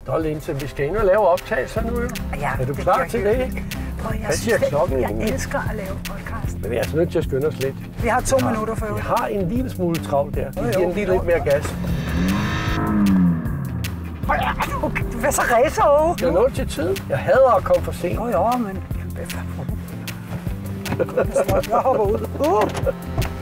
Nå, Linse, vi skal ind og lave optagelser nu, jo. Ja, er du klar til det, ikke? Jeg siger klokken jeg egentlig? elsker at lave podcast. Men vi er altså nødt til at skynde os lidt. Vi har 2 minutter for Vi har en lille smule travlt der. Vi giver jo, en lige lidt mere gas. Okay, du er så ræser. Jeg er nået til tid. Jeg hader at komme for sent. Jo, men... Jeg hopper ud.